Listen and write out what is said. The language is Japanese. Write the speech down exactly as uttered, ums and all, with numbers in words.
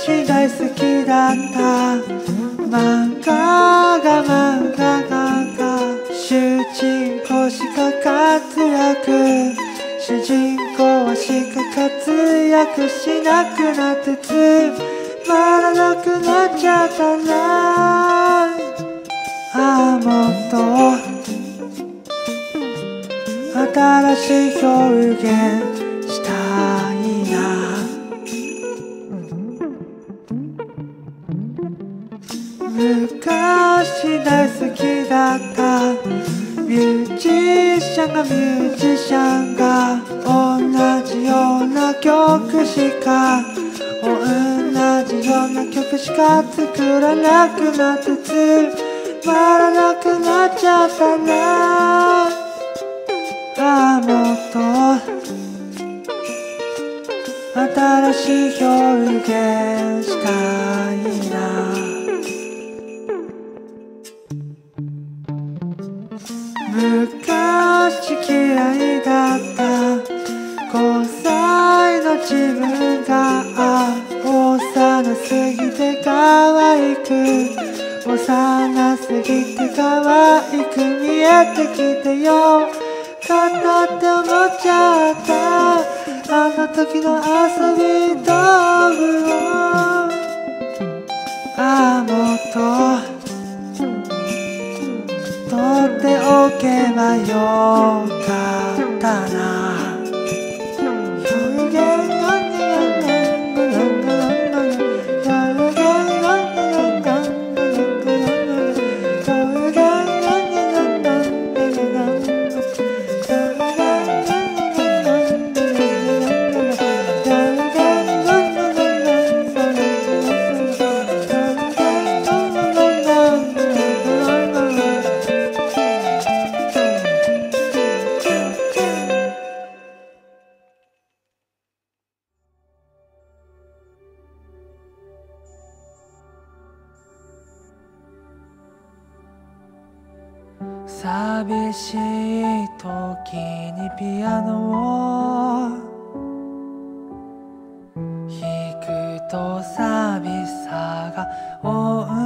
昔大好きだった漫画が漫画が主人公しか活躍主人公はしか活躍しなくなってつまらなくなっちゃったなああもっと新しい表現したいな昔大好きだったミュージシャンがミュージシャンが同じような曲しか同じような曲しか作らなくなってつまらなくなっちゃったなああもっと新しい表現したいな昔嫌いだったごさいの自分が幼すぎて可愛く幼すぎて可愛く見えてきてよかったって思っちゃったあの時の遊び道具をああもっと取っておけばよかったな表現が寂しい時にピアノを弾くと寂しさが追う